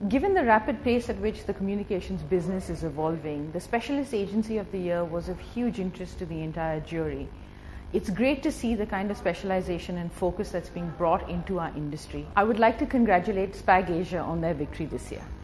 Given the rapid pace at which the communications business is evolving, the Specialist Agency of the Year was of huge interest to the entire jury. It's great to see the kind of specialization and focus that's being brought into our industry. I would like to congratulate SPAG Asia on their victory this year.